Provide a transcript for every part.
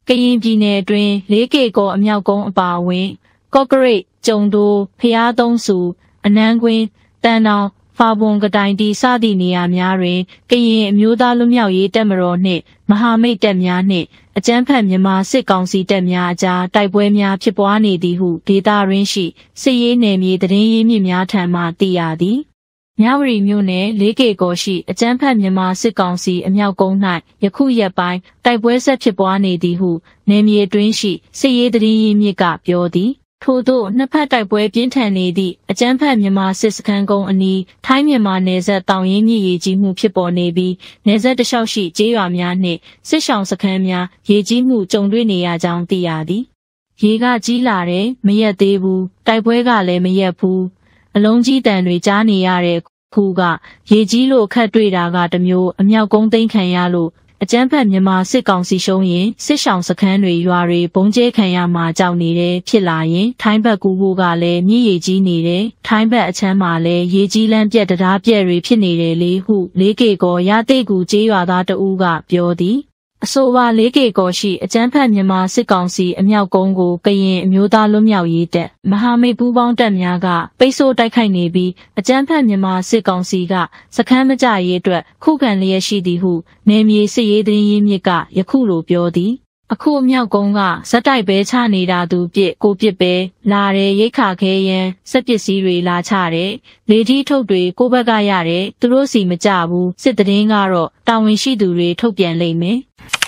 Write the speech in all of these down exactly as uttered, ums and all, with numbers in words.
ကရင်ပြည်နယ်အတွင်းလေးကေကောအမြောက်ကုန်းအပါအဝင်ကော့ကရိတ်ကျုံတိုးဖျားသုံးစုအနန်းကွင်းတန်တောင်ဖာပွန်ကတိုင်တီစသည့်နေရာများတွင်ကရင်အမျိုးသားလွတ်မြောက်ရေးတပ်မတော်နှင့်မဟာမိတ်တပ်များနှင့်အကြမ်းဖက်မြန်မာစစ်ကောင်စီတပ်များအကြားတိုက်ပွဲများဖြစ်ပွားနေသည်ဟုဒေသရင်းရှိစစ်ရေးနယ်မြေသတင်းရင်းမြစ်များထံမှသိရသည်မြဝတီမြို့နယ်လေးကေကောရှိအကြမ်းဖက်မြန်မာစစ်ကောင်စီအမြောက်ကုန်း၌ယခုရက်ပိုင်းတိုက်ပွဲဆက်ဖြစ်ပွားနေသည်ဟုနယ်မြေအတွင်းရှိစစ်ရေးသတင်းရင်းမြစ်ကပြောသည်ထို့သို့နှစ်ဖက်တိုက်ပွဲပြင်းထန်နေသည့်အကြမ်းဖက်မြန်မာစစ်စခန်းကုန်းအနီးထိုင်းမြန်မာနယ်စပ်တောင်ရင်းမြစ်ရေကြီးမှုဖြစ်ပေါ်နေပြီးနယ်စပ်တလျှောက်ရှိကျေးရွာများနှင့်စစ်ရှောင်စခန်းများရေကြီးမှုကြုံတွေ့နေရကြောင်းသိရသည်ရေကကြီးလာတယ်မရက်သေးဘူးတိုက်ပွဲကလည်းမရက်ဘူးအလုံးကြီးတန်တွေကြားနေရတဲ့ခုကရေကြီးလို့ခတ်တွေ့တာကတမျိုးအမြောက်ကုန်းသိမ်းခံရလို့အကျန်းဖက်မြန်မာစစ်ကောင်စီရှုံးရင်စစ်ရှောင်စခန်းတွေရွာတွေဘုံကျဲခံရမှာကြောက်နေတယ်ဖြစ်လာရင်ထိုင်းဘက်ကူဖို့ကလည်းမြည်ရည်ကြီးနေတယ်ထိုင်းဘက်အချမ်းမှာလည်းရေကြီးလန်းပြက်တရားပြက်တွေဖြစ်နေတယ်လေဟုလေးကေကောရတိတ်ကူကျေးရွာသားတဦးကပြောသည်အဆိုပါလေးကေကောရှိအကျန်းဖက်မြန်မာစစ်ကောင်စီအမြောက်ကုန်းကိုကရင်အမျိုးသားလွတ်မြောက်ရေးတပ်မဟာမိတ်ပူးပေါင်းတပ်များကပိတ်ဆို့တိုက်ခိုက်နေပြီးအကျန်းဖက်မြန်မာစစ်ကောင်စီကစခန်းမကြရေးအတွက်ခုခံလျက်ရှိသည်ဟုနယ်မြေစစ်ရေးသတင်းရင်းမြစ်ကယခုလိုပြောသည်အခုအမြောက်ကုန်းကဇက်တိုက်ပဲချနေတာသူပြစ်ကိုပြစ်ပဲလာတယ်ရိတ်ခါခဲရန်စက်ပစ္စည်းတွေလာချတယ်လေထီးထုတ်တွေကိုဘက်ကရတယ်သူတို့စီမကြဘူးစစ်တရင်ကတော့တာဝန်ရှိသူတွေထုတ်ပြန်လိမ့်မယ်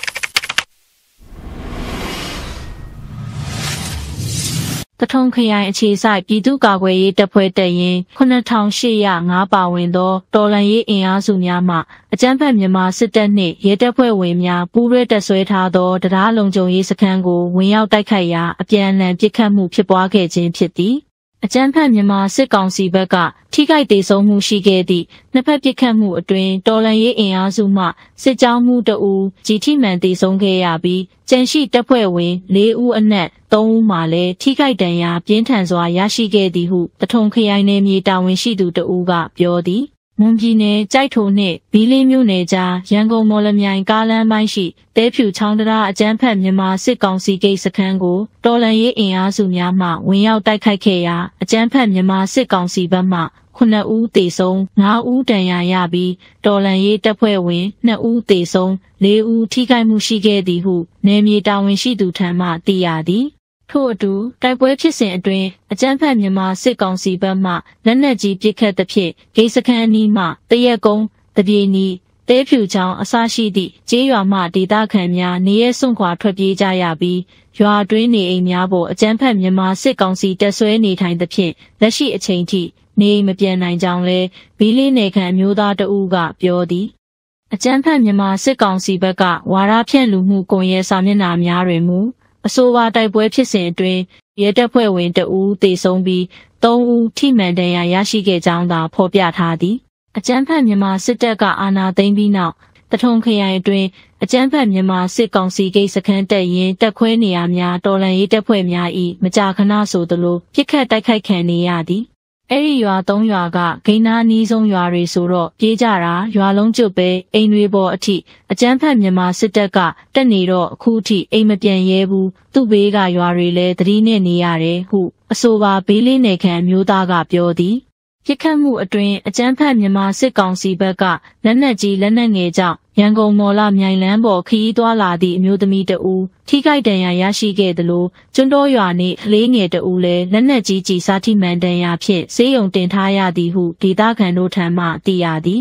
တထုံခရိုင်အခြေစိုက်ပြည်သူ့ကာကွယ်ရေးတပ်ဖွဲ့တပ်ရင်းခုနှစ်ထောင်ရှစ်ရာငါးပါဝင်သောတော်လှန်ရေးအင်အားစုများမှအကြမ်းဖက်မြန်မာစစ်တပ်နှင့်ရဲတပ်ဖွဲ့ဝင်များပူးတွဲတပ်ဆွဲထားသောတရားလုံခြုံရေးစခန်းကိုဝင်ရောက်တိုက်ခိုက်ရာအပြန်အလှန်ပစ်ခတ်မှုဖြစ်ပွားခဲ့ခြင်းဖြစ်သည်အကြမ်းဖက်မြန်မာစစ်ကောင်စီဘက်ကထိခိုက်ဒေဆုံးမှုရှိခဲ့သည့်နှစ်ဖက်ပစ်ခတ်မှုအတွင်းတော်လှန်ရေးအင်အားစုမှစစ်ကြောင်းမှုတအူကြီးထိမှန်ဒေဆုံးခဲ့ရပြီးကျန်ရှိတပ်ဖွဲ့ဝင်လေးဦးအနက်သုံးဦးမှလည်းထိခိုက်ဒဏ်ရာပြင်းထန်စွာရရှိခဲ့သည်ဟုတထုံခရိုင်နယ်မြေတာဝန်ရှိသူတဦးကပြောသည်မွန်ပြည်နယ်ကြိုက်ထိုနှင့်ဘီလင်းမြို့နယ်ကြားရန်ကုန်မော်လမြိုင်ကားလမ်းပိုင်းရှိတဲဖြူချောင်းတရားအကြမ်းဖက်မြန်မာစစ်ကောင်စီဂိတ်စခန်းကိုတော်လှန်ရေးအင်အားစုများမှဝင်ရောက်တိုက်ခိုက်ခဲ့ရာအကြမ်းဖက်မြန်မာစစ်ကောင်စီဘက်မှခုနှစ်ဦးသေဆုံးငါးဦးဒဏ်ရာရပြီးတော်လှန်ရေးတပ်ဖွဲ့ဝင်နှစ်ဦးသေဆုံးလေးဦးထိခိုက်မှုရှိခဲ့သည်ဟုနယ်မြေတာဝန်ရှိသူထံမှသိရသည်ထို့အတူတိုက်ပွဲဖြစ်စဉ်အတွင်းအကြမ်းဖက်မြန်မာစစ်ကောင်စီဘက်မှလက်နက်ကြီးပစ်ခတ်သဖြင့်ဂိတ်စခန်းအနီးမှတရက်ကုန်းတပြေနီတဲဖြူချောင်းအစရှိသည့်ကျေးရွာမှဒေသခံများနေရဲစွန့်ခွာထွက်ပြေးကြရပြီးရွာတွင်းနေအိမ်များပေါ်အကြမ်းဖက်မြန်မာစစ်ကောင်စီတပ်ဆွဲနေထိုင်သဖြင့်လက်ရှိအချိန်ထိနေအိမ်မပြန်နိုင်ကြောင်းလဲဘီလင်းနယ်ခံမျိုးသားတဦးကပြောသည်အကြမ်းဖက်မြန်မာစစ်ကောင်စီဘက်ကဝါဒဖြန့်လူမှုကွန်ရက်စာမျက်နှာများတွင်မူအဆိုပါတိုက်ပွဲဖြစ်စဉ်အတွင်းရဲတပ်ဖွဲ့ဝင်တဦးသေဆုံးပြီးသုံးဦးထိမှန်ဒဏ်ရာရရှိခဲ့ကြောင်းသာဖော်ပြထားသည်အကြမ်းဖက်မြန်မာစစ်တပ်ကအာဏာသိမ်းပြီးနောက်တထုံခရိုင်အတွင်းအကြမ်းဖက်မြန်မာစစ်ကောင်စီဂိတ်စခန်းတပ်ရင်းတပ်ခွဲနေရာများတော်လှန်ရေးတပ်ဖွဲ့များ၏မကြာခဏဆိုသလိုပြစ်ခတ်တိုက်ခိုက်ခံနေရသည်အဲ့ဒီရွာသုံးရွာကဂိမ်းနားနီးဆုံးရွာတွေဆိုတော့ပြေးကြတာရွာလုံးကျွတ်ပဲအိမ်တွေပေါ်အထိအကြမ်းဖက်မြန်မာစစ်တပ်ကတက်နေတော့အခုထိအိမ်မပြန်ရဲဘူးသူ့ဘေးကရွာတွေလည်းသတိနဲ့နေရတယ်ဟုအဆိုပါဘေးလေးနယ်ခံမျိုးသားကပြောသည်ပြစ်ခတ်မှုအတွင်းအကြမ်းဖက်မြန်မာစစ်ကောင်စီဘက်ကလက်နက်ကြီးလက်နက်ငယ်ကြောင့်ရန်ကုန်မော်လမြိုင်လန်းပေါ်ခရီးသွားလာသည့်အမျိုးသမီးတဦးထိခိုက်ဒဏ်ရာရရှိခဲ့သလိုကျွန်းတော်ရွာနှင့်လေးငယ်တဦးလည်းလက်နက်ကြီးကြီးစားထိမှန်ဒဏ်ရာဖြင့်ဆေးရုံတင်ထားရသည်ဟုဒေသခံတို့ထံမှသိရသည်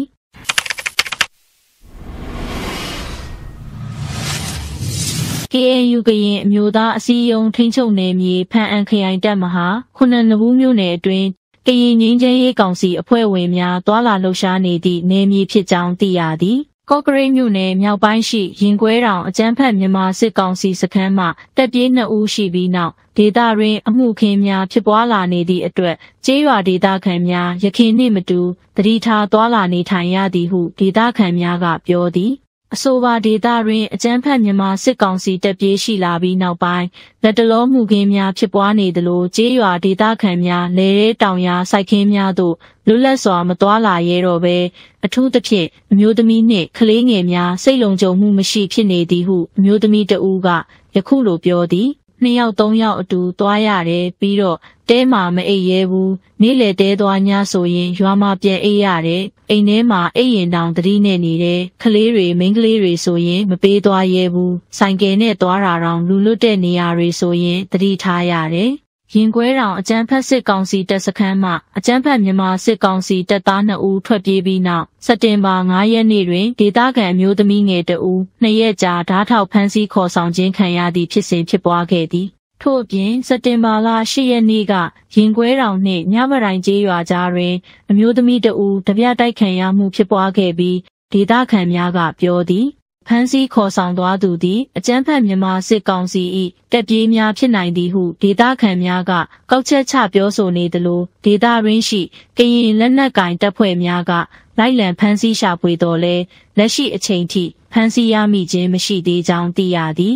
ကေအန်ယူ ကရင်အမျိုးသားအစည်းအရုံးထိန်းချုပ်နယ်မြေဖန်အံခရိုင်တပ်မဟာခုနှစ်နဘူးမြို့နယ်အတွင်းကရင်ငြိမ်းချမ်းရေးကောင်စီအဖွဲ့ဝင်များတွာလာလှုပ်ရှားနေသည့်နယ်မြေဖြစ်ကြောင်းသိရသည်ကော့ကရိတ်မြို့နယ်မြောက်ပိုင်းရှိရင်ကွဲတောင်အကြမ်းဖက်မြန်မာစစ်ကောင်စီစခန်းမှတပ်ပြေးနှစ်ဦးရှိပြီးနောက်ဒေသတွင်အမှုခင်းများဖြစ်ပွားလာနေသည့်အတွက်ကျေးရွာဒေသခံများရခိုင်နှင့်မတူတတိထားတွာလာနေထိုင်ရသည်ဟုဒေသခံများကပြောသည်အဆိုပါဒေသတွင်အကြမ်းဖက်မြန်မာစစ်ကောင်စီတပ်ပြေးရှိလာပြီးနောက်ပိုင်းလက်တလောမှုခင်းများဖြစ်ပွားနေသလိုကျေးရွာဒေသခံများလေရဲတောင်ယာစိုက်ခင်းများသို့လွတ်လပ်စွာမသွားလာရဲတော့ဘဲအထူးသဖြင့်အမျိုးသမီးနှင့်ကလေးငယ်များစိတ်လုံခြုံမှုမရှိဖြစ်နေသည်ဟုအမျိုးသမီးတဦးကယခုလိုပြောသည်နှစ်ယောက်သုံးယောက်အတူသွားရတယ်ပြီးတော့တဲမှာမအိပ်ရဲဘူးနေ့လေတဲသွားညဆိုရင်ရွာမှာပြန်အိပ်ရတယ်အိမ်ထဲမှာအိပ်ရင်တောင်တတိနဲ့နေတယ်ကလေးတွေမိန်းကလေးတွေဆိုရင်မပေးသွားရဲဘူးဆိုင်ကယ်နဲ့သွားတာတောင်လူလွတ်တဲ့နေရာတွေဆိုရင်တတိထားရတယ်ရင်ကွဲတောင်အကြမ်းဖက်စစ်ကောင်စီတပ်စခန်းမှအကြမ်းဖက်မြန်မာစစ်ကောင်စီတပ်သားနှစ်ဦးထွက်ပြေးပြီးနောက်စက်တင်ဘာ၅ရက်နေ့တွင်ဒေသခံအမျိုးသမီးငယ်တဦးနှစ်ရက်ကြာဓားထောက်ဖမ်းဆီးခေါ်ဆောင်ခြင်းခံရသည့်ဖြစ်စဉ်ဖြစ်ပွားခဲ့သည်ထို့အပြင်စက်တင်ဘာလ၈ရက်နေ့ကရင်ကွဲတောင်နှင့်ညမတိုင်ကျေးရွာကြားတွင်အမျိုးသမီးတဦးတပြတိုက်ခံရမှုဖြစ်ပွားခဲ့ပြီးဒေသခံများကပြောသည်ဖမ်းဆီးခေါ်ဆောင်သွားသူသည်အကြမ်းဖက်မြန်မာစစ်ကောင်စီ၏တပ်ပြေးများဖြစ်နိုင်သည်ဟုဒေသခံများကကောက်ချက်ချပြောဆိုနေသလိုဒေသရင်းရှိကရင်လက်နက်ကင်တပ်ဖွဲ့များကလိုက်လံဖမ်းဆီးရှာဖွေတော်လဲလက်ရှိအချိန်ထိဖမ်းဆီးရမိခြင်းမရှိသေးကြောင်းသိရသည်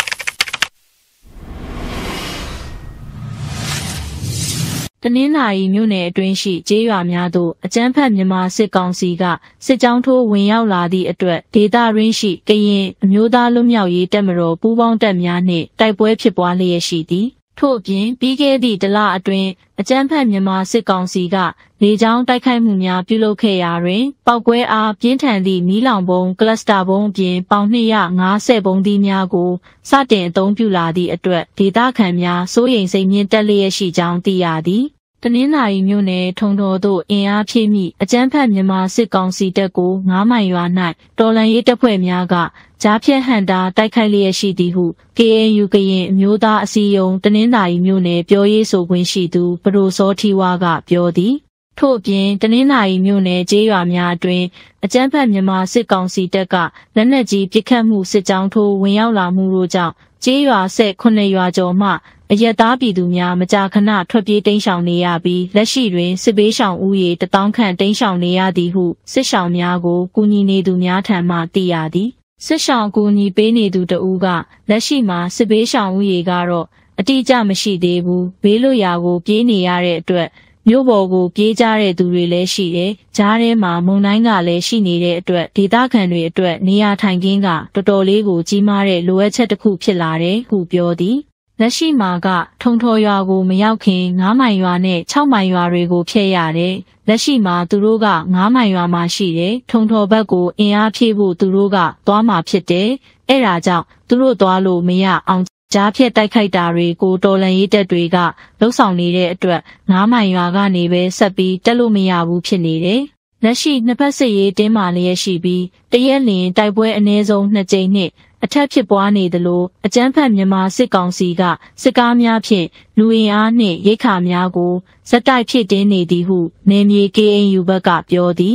တနင်္လာရီမြို့နယ်အတွင်းရှိကျေးရွာများသို့အကြမ်းဖက်မြန်မာစစ်ကောင်စီကစစ်ကြောင်းထိုးဝင်ရောက်လာသည့်အတွက်ဒေသရင်းရှိကရင်အမျိုးသားလွတ်မြောက်ရေးတပ်မတော်ပူးပေါင်းတပ်များနှင့်တိုက်ပွဲဖြစ်ပွားလျက်ရှိသည်ထို့အပြင်ပြီးခဲ့သည့်တလအတွင်းအကြမ်းဖက်မြန်မာစစ်ကောင်စီကလေကြောင်းတိုက်ခိုက်မှုများပြုလုပ်ခဲ့ရာတွင်ပောက်ကွဲအားပြင်းထန်သည့်မီးလောင်ပုံကလစတာပုံအပြင်ပေါင်နှစ်ရာ၅၀ပုံသီးများကိုစတင်အသုံးပြုလာသည့်အတွက်ဒေသခံများစိုးရိမ်စိတ်မြင့်တက်လျက်ရှိကြောင်းသိရသည်တနင်္လာရီမြို့နယ်ထုံတော်သို့အင်အားဖြည့်မိအကြမ်းဖက်မြန်မာစစ်ကောင်စီတပ်ကိုငါးမိုင်ရွာ၌တော်လှန်ရေးတပ်ဖွဲ့များကကြားဖြတ်ဟန်တာတိုက်ခိုက်လျက်ရှိသည်ဟု ကေအန်ယူ ကရင်အမျိုးသားအစည်းအရုံးတနင်္လာရီမြို့နယ်ပြောရေးဆိုခွင့်ရှိသူပရိုစောထီဝါကပြောသည်ထို့အပြင်တနင်္လာရီမြို့နယ်ကျေးရွာများအတွင်းအကြမ်းဖက်မြန်မာစစ်ကောင်စီတပ်ကလက်နက်ကြီးပစ်ခတ်မှုစစ်ကြောင်းထိုးဝင်ရောက်လာမှုတို့ကြောင့်ကျေးရွာဆက်ခုနှစ်ရွာကျော်မှအရက်သားပြည်သူများမကြာခဏထွက်ပြေးတိမ်းရှောင်နေရပြီးလက်ရှိတွင်စစ်ဘေးရှောင်ဦးရေတထောင်ခန့်တိမ်းရှောင်နေရသည်ဟုစစ်ရှောင်များကိုကူညီနေသူများထံမှသိရသည်စစ်ရှောင်ကူညီပေးနေသူတဦးကလက်ရှိမှာစစ်ဘေးရှောင်ဦးရေကတော့အတိအကျမရှိသေးဘူးဘေးလွတ်ရာကိုပြေးနေရတဲ့အတွက်မြို့ပေါ်ကိုပြေးကြတဲ့သူတွေလည်းရှိတယ်။ကြားထဲမှာမုန်တိုင်းကလည်းရှိနေတဲ့အတွက်ဒေသခံတွေအတွက်နေရာထိုင်ခင်းကတော်တော်လေးကိုကြီးမားတဲ့လိုအပ်ချက်တစ်ခုဖြစ်လာတယ်ဟုပြောသည်။လက်ရှိမှာကထုံထော်ရွာကိုမရောက်ခင်ငါးမိုင်ရွာနဲ့၆မိုင်ရွာတွေကိုဖျက်ရတယ်။လက်ရှိမှာသူတို့ကငါးမိုင်ရွာမှာရှိတယ်။ထုံထော်ဘက်ကိုအင်အားဖြည့်ဖို့သူတို့ကသွားမှာဖြစ်တယ်။အဲဒါကြောင့်သူတို့သွားလို့မရအောင်ကြားဖြတ်တိုက်ခိုက်တာတွေကိုတော်လန်ရေးတပ်တွေကလှုပ်ဆောင်နေတဲ့အတွက်ငါးမိုင်ရွာကနေပဲဆက်ပြီးတက်လို့မရဘူးဖြစ်နေတယ်။လက်ရှိနှစ်ဖက်စစ်ရေးတင်းမာလျက်ရှိပြီးတရက်လျင်တိုက်ပွဲအနည်းဆုံးနှစ်ကြိမ်နဲ့အထက်ဖြစ်ပွားနေသလိုအကြမ်းဖက်မြန်မာစစ်ကောင်စီကစစ်ကားများဖြင့်လူအင်အားနှင့်ရိက္ခာများကိုဇက်တိုက်ဖြစ်တင်းနေသည်ဟုနယ်မြေ ကေအန်ယူ ဘက်ကပြောသည်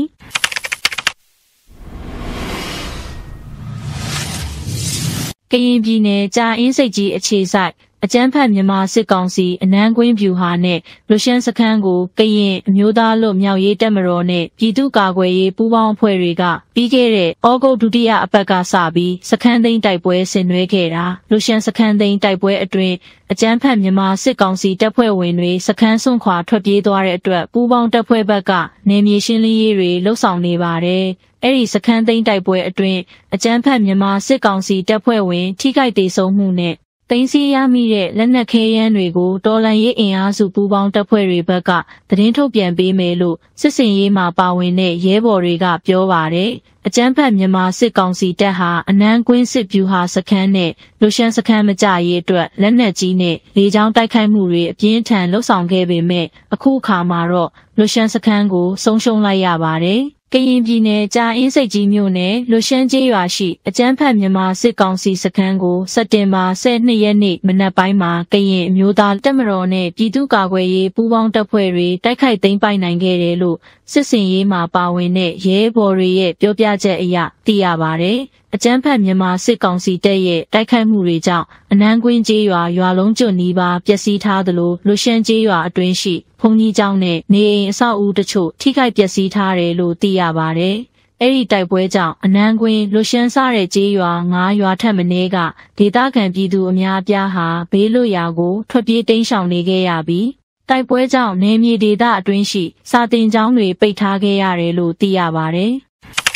ကရင်ပြည်နယ်ကြာအင်းစိတ်ကြီးအခြေစိုက်အကြမ်းဖက်မြန်မာစစ်ကောင်စီအနန်းကွင်းဗျူဟာနဲ့လူရှမ်းစခန်းကိုကရင်အမျိုးသားလွတ်မြောက်ရေးတပ်မတော်နဲ့ပြည်သူ့ကာကွယ်ရေးပူးပေါင်းအဖွဲ့တွေကပြီးခဲ့တဲ့ဩဂုတ်ဒုတိယအပတ်ကစပြီးစခန်းသိမ်းတိုက်ပွဲဆင်နွှဲခဲ့တာလူရှမ်းစခန်းသိမ်းတိုက်ပွဲအတွင်းအကြမ်းဖက်မြန်မာစစ်ကောင်စီတပ်ဖွဲ့ဝင်တွေစခန်းစွန့်ခွာထွက်ပြေးသွားတဲ့အတွက်ပူးပေါင်းတပ်ဖွဲ့ဘက်ကနေမြေရှင်းလင်းရေးတွေလှုပ်ဆောင်နေပါတယ်အဲ့ဒီစခန်းသိမ်းတိုက်ပွဲအတွင်းအကြမ်းဖက်မြန်မာစစ်ကောင်စီတပ်ဖွဲ့ဝင်ထိခိုက်ဒေဆုံးမှုနဲ့သိမ်းဆည်းရမိတဲ့လက်နက်ခဲယမ်းတွေကိုတော်လှန်ရေးအင်အားစုပူးပေါင်းတပ်ဖွဲ့တွေဘက်ကသတင်းထုတ်ပြန်ပေးမယ်လို့စစ်စင်ရေးမှာပါဝင်တဲ့ရဲဘော်တွေကပြောပါတယ်။အကြမ်းဖက်မြန်မာစစ်ကောင်စီတပ်ဟာအနန်းကွင်းစစ်ဗျူဟာစခန်းနဲ့လူရှမ်းစခန်းမကြရေးအတွက်လက်နက်ကြီးနဲ့လေကြောင်းတိုက်ခိုက်မှုတွေအပြင်းထန်လှုပ်ဆောင်ခဲ့ပေမဲ့အခုအခါမှာတော့လူရှမ်းစခန်းကိုဆုံးရှုံးလိုက်ရပါတယ်။ကရင်ပြည်နယ်ကြာအင်းစိတ်ကြီးမြို့နယ်လူရှမ်းကျေးရွာရှိအကြမ်းဖက်မြန်မာစစ်ကောင်စီစခန်းကိုစက်တင်ဘာ၁၂ရက်နေ့မနက်ပိုင်းမှာကရင်အမျိုးသားတပ်မတော်နဲ့ပြည်သူ့ကာကွယ်ရေးပူးပေါင်းတပ်ဖွဲ့တွေတိုက်ခိုက်သိမ်းပိုက်နိုင်ခဲ့တယ်လို့စစ်စင်ရေးမှာပါဝင်တဲ့ရဲဘော်တွေရဲ့ပြောပြချက်အရသိရပါတယ်။အကြမ်းဖက်မြန်မာစစ်ကောင်စီတပ်ရဲ့တိုက်ခိုက်မှုတွေကြောင့်အနန်းကွင်းကျေးရွာရွာလုံးကျွတ်နီးပါးပျက်စီးထားသလိုလူရှမ်းကျေးရွာအတွင်းရှိဘုံကြီးကျောင်းနဲ့နေအိမ်အဆောက်အဦတချို့ထိခိုက်ပျက်စီးထားတယ်လို့သိရပါတယ်။အဲ့ဒီတိုက်ပွဲကြောင့်အနန်းကွင်းလွရှမ်းစားတဲ့ကြေးရွာငါးရွာထက်မနည်းကဒေသခံပြည်သူအများအပြားဟာဘေးလွတ်ရာကိုထွက်ပြေးတိမ်းရှောင်နေခဲ့ရပြီးတိုက်ပွဲကြောင့်နေမြေဒေသအတွင်းရှိစာတင်ကျောင်းတွေပိတ်ထားခဲ့ရတယ်လို့သိရပါတယ်။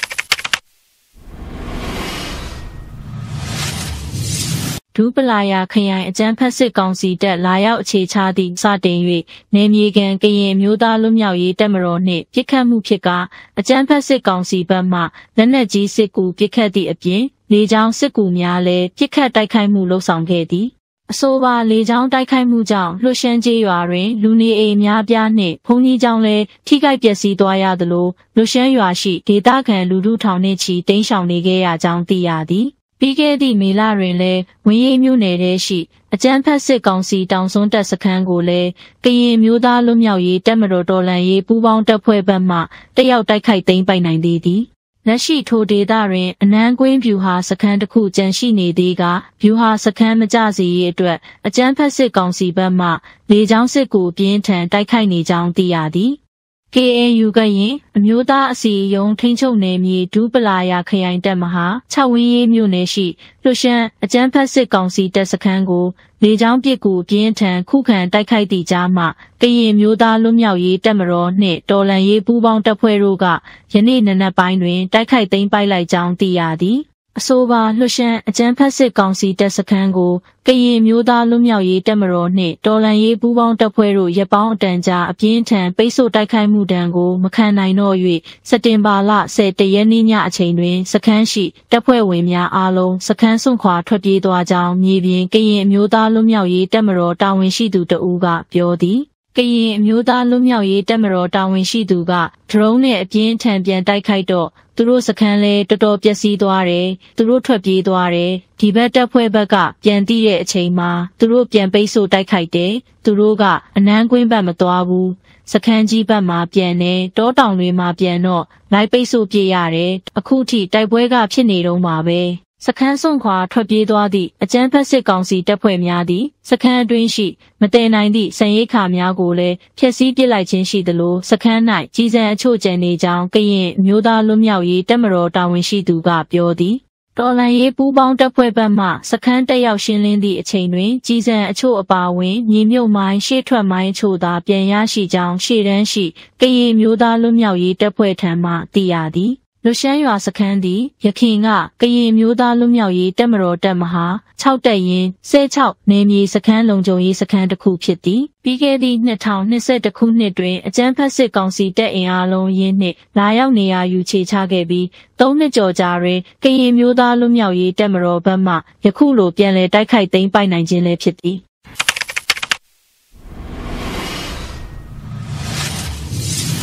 ဒူးပလာယာခရိုင်အကြမ်းဖက်စစ်ကောင်စီတပ်လာရောက်အခြေချသည့်စတင်၍နေမြေကန်ကရင်မျိုးသားလွတ်မြောက်ရေးတပ်မတော်နှင့်ပြစ်ခတ်မှုဖြစ်ကအကြမ်းဖက်စစ်ကောင်စီဘက်မှလက်နက်ကြီးစစ်ကူပြစ်ခတ်သည့်အပြင်လေကြောင်းစစ်ကူများလည်းပြစ်ခတ်တိုက်ခိုက်မှုလှုပ်ဆောင်ခဲ့သည်အဆိုပါလေကြောင်းတိုက်ခိုက်မှုကြောင့်လွှတ်ရှမ်းကျေးရွာတွင်လူနေအိမ်များပြားနှင့်ဘုံကြီးကျောင်းလည်းထိခိုက်ပျက်စီးသွားရသလိုလွှတ်ရှမ်းရွာရှိဒေသခံလူထုထောင်နှင့်ချီတိမ်းရှောင်နေခဲ့ရကြောင်းသိရသည်ပြီးခဲ့သည့်မေလတွင်လည်းဝင်းရိပ်မြို့နယ်ထဲရှိအကြမ်းဖက်စစ်ကောင်စီတောင်စွန်းတပ်စခန်းကိုလည်းကရင်မျိုးသားလွတ်မြောက်ရေးတပ်မတော်တော်လှန်ရေးပူးပေါင်းတပ်ဖွဲ့ဘက်မှတက်ရောက်တိုက်ခိုက်သိမ်းပိုက်နိုင်သေးသည်လက်ရှိထိုဒေသတွင်အနန်းကွင်းဗျူဟာစခန်းတစ်ခုကျန်ရှိနေသေးကဗျူဟာစခန်းမကျစေရေးအတွက်အကြမ်းဖက်စစ်ကောင်စီဘက်မှလေကြောင်းစစ်ကူပြင်းထန်တိုက်ခိုက်နေကြောင်းသိရသည် ကေအန်ယူ ကရင်အမျိုးသားအစည်းအရုံးထိန်းချုပ်နယ်မြေဒူးပလာယာခရိုင်တပ်မဟာ၆ဝင်းရေးမြို့နယ်ရှိလွှတ်ရှမ်းအကြမ်းဖက်စစ်ကောင်စီတပ်စခန်းကိုလေကြောင်းပစ်ကူပြင်းထန်ခုခံတိုက်ခိုက်သည့်ကြားမှာကရင်မျိုးသားလွတ်မြောက်ရေးတပ်မတော်နှင့်တော်လှန်ရေးပူးပေါင်းတပ်ဖွဲ့တို့ကယနေ့နံနက်ပိုင်းတွင်တိုက်ခိုက်သိမ်းပိုက်လိုက်ကြောင်းသိရသည်အဆိုပါလွှတ်ရှမ်းအကြမ်းဖက်စစ်ကောင်စီတပ်စခန်းကိုကရင်မျိုးသားလွတ်မြောက်ရေးတပ်မတော်နှင့်တော်လှန်ရေးပူးပေါင်းတပ်ဖွဲ့တို့ရပ်ပေါင်းအတန်ကြာအပြင်းထန်ပိတ်ဆို့တိုက်ခိုက်မှုတံကိုမခံနိုင်တော့၍စက်တင်ဘာလ၁၀ရက်နေ့ညအချိန်တွင်စခန်းရှိတပ်ဖွဲ့ဝင်များအားလုံးစခန်းစွန့်ခွာထွက်ပြေးသွားကြောင်းမြေပြင်ကရင်အမျိုးသားလွတ်မြောက်ရေးတပ်မတော်တာဝန်ရှိသူတဦးကပြောသည်ကရင်အမျိုးသားလွတ်မြောက်ရေးတပ်မတော်တာဝန်ရှိသူကဒရုန်းနဲ့အပြင်းထန်ပြန်တိုက်ခိုက်တော့သူတို့စခန်းလဲတော်တော်ပျက်စီးသွားတယ်သူတို့ထွက်ပြေးသွားတယ်ဒီဘက်တပ်ဖွဲ့ဘက်ကပြန်တီးတဲ့အချိန်မှာသူတို့ပြန်ပိတ်ဆို့တိုက်ခိုက်တယ်သူတို့ကအနန်းကွင်းဘက်မသွားဘူးစခန်းကြီးဘက်မှာပြန်နေတောတောင်တွေမှာပြန်တော့လိုက်ပိတ်ဆို့ပြေးရတယ်အခုထိတိုက်ပွဲကဖြစ်နေတော့မှာပဲစခန်းစွန့်ခွာထွက်ပြေးသွားသည့်အကြမ်းဖက်စစ်ကောင်စီတပ်ဖွဲ့များသည်စခန်းအတွင်းရှိမတည်နိုင်သည့်စံရိတ်ခါများကိုလည်းဖျက်ဆီးပစ်လိုက်ခြင်းရှိသလိုစခန်း၌ကြီးစံအချို့ကျန်နေကြောင်းကရင်မျိုးသားလွတ်မြောက်ရေးတပ်မတော်တာဝန်ရှိသူကပြောသည်တော်လှန်ရေးပူးပေါင်းတပ်ဖွဲ့ဘက်မှစခန်းတက်ရောက်ရှင်းလင်းသည့်အချိန်တွင်ကြီးစံအချို့အပါအဝင်မြေမြုပ်မိုင်းရှေ့ထွက်မိုင်းအချို့သာပြန်ရရှိကြောင်းရှေ့တန်းရှိကရင်မျိုးသားလွတ်မြောက်ရေးတပ်ဖွဲ့ထံမှသိရသည်လွရှမ်းရွာစခန်းသည်ယခင်ကကရင်မျိုးသားလွတ်မြောက်ရေးတပ်မတော်တပ်မဟာ၆တပ်ရင်း၁၆နယ်မြေစခန်းလုံခြုံရေးစခန်းတစ်ခုဖြစ်သည်ပြီးခဲ့သည့်၂၀၂၁ခုနှစ်တွင်အကြမ်းဖက်စစ်ကောင်စီတပ်အင်အားလုံးရင်းနှင့်လာရောက်နေရာယူခြေချခဲ့ပြီး၃နှစ်ကျော်ကြာတွင်ကရင်မျိုးသားလွတ်မြောက်ရေးတပ်မတော်ဘက်မှယခုလိုပြန်လည်တိုက်ခိုက်သိမ်းပိုက်နိုင်ခြင်းလည်းဖြစ်သည်